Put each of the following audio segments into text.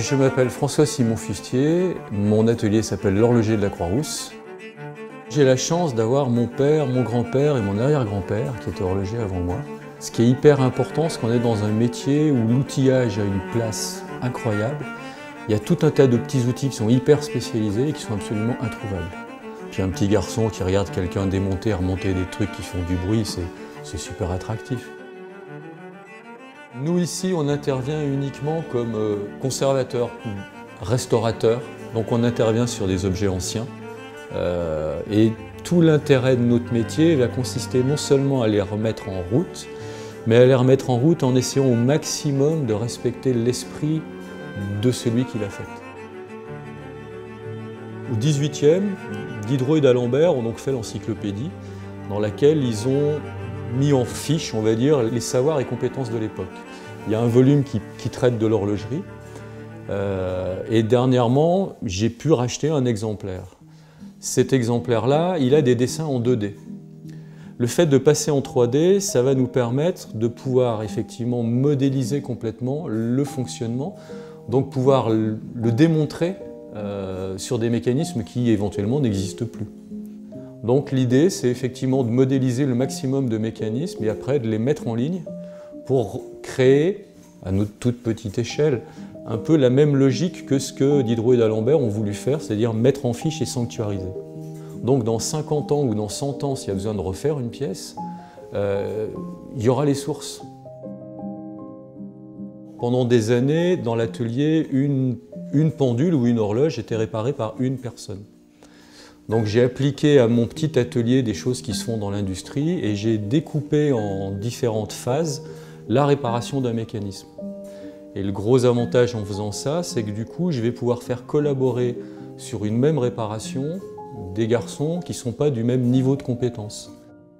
Je m'appelle François-Simon Fustier, mon atelier s'appelle l'Horloger de la Croix-Rousse. J'ai la chance d'avoir mon père, mon grand-père et mon arrière-grand-père qui étaient horlogers avant moi. Ce qui est hyper important, c'est qu'on est dans un métier où l'outillage a une place incroyable. Il y a tout un tas de petits outils qui sont hyper spécialisés et qui sont absolument introuvables. Puis un petit garçon qui regarde quelqu'un démonter, remonter des trucs qui font du bruit, c'est super attractif. Nous ici, on intervient uniquement comme conservateur ou restaurateur. Donc on intervient sur des objets anciens. Et tout l'intérêt de notre métier va consister non seulement à les remettre en route, mais à les remettre en route en essayant au maximum de respecter l'esprit de celui qui l'a fait. Au XVIIIe, Diderot et d'Alembert ont donc fait l'encyclopédie dans laquelle ils ont mis en fiche, on va dire, les savoirs et compétences de l'époque. Il y a un volume qui traite de l'horlogerie et dernièrement, j'ai pu racheter un exemplaire. Cet exemplaire-là, il a des dessins en 2D. Le fait de passer en 3D, ça va nous permettre de pouvoir effectivement modéliser complètement le fonctionnement, donc pouvoir le démontrer sur des mécanismes qui éventuellement n'existent plus. Donc l'idée, c'est effectivement de modéliser le maximum de mécanismes et après de les mettre en ligne pour créer, à notre toute petite échelle, un peu la même logique que ce que Diderot et d'Alembert ont voulu faire, c'est-à-dire mettre en fiche et sanctuariser. Donc dans 50 ans ou dans 100 ans, s'il y a besoin de refaire une pièce, il y aura les sources. Pendant des années, dans l'atelier, une pendule ou une horloge était réparée par une personne. Donc j'ai appliqué à mon petit atelier des choses qui se font dans l'industrie et j'ai découpé en différentes phases la réparation d'un mécanisme. Et le gros avantage en faisant ça, c'est que du coup, je vais pouvoir faire collaborer sur une même réparation des garçons qui ne sont pas du même niveau de compétence.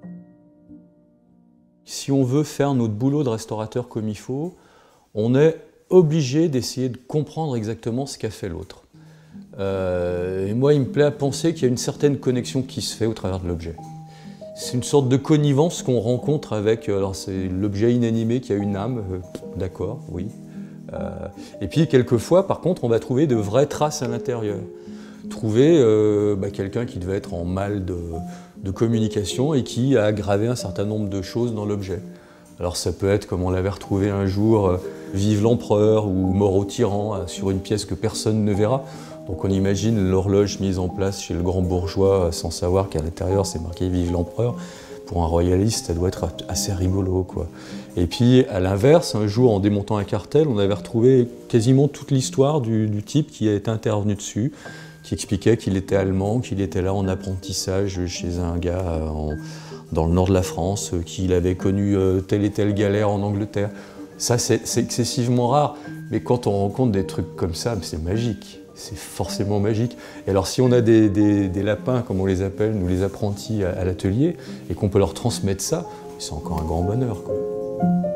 Si on veut faire notre boulot de restaurateur comme il faut, on est obligé d'essayer de comprendre exactement ce qu'a fait l'autre. Et moi, il me plaît à penser qu'il y a une certaine connexion qui se fait au travers de l'objet. C'est une sorte de connivence qu'on rencontre avec, alors c'est l'objet inanimé qui a une âme, d'accord, oui. Et puis quelquefois, par contre, on va trouver de vraies traces à l'intérieur. Trouver quelqu'un qui devait être en mal de communication et qui a gravé un certain nombre de choses dans l'objet. Alors ça peut être comme on l'avait retrouvé un jour, Vive l'empereur ou Mort au tyran sur une pièce que personne ne verra. Donc on imagine l'horloge mise en place chez le grand bourgeois sans savoir qu'à l'intérieur c'est marqué Vive l'empereur. Pour un royaliste, ça doit être assez rigolo, quoi. Et puis, à l'inverse, un jour, en démontant un cartel, on avait retrouvé quasiment toute l'histoire du type qui était intervenu dessus, qui expliquait qu'il était allemand, qu'il était là en apprentissage chez un gars dans le nord de la France, qu'il avait connu telle et telle galère en Angleterre. Ça, c'est excessivement rare, mais quand on rencontre des trucs comme ça, c'est magique. C'est forcément magique. Et alors si on a des lapins, comme on les appelle, nous les apprentis à l'atelier, et qu'on peut leur transmettre ça, c'est encore un grand bonheur, quoi.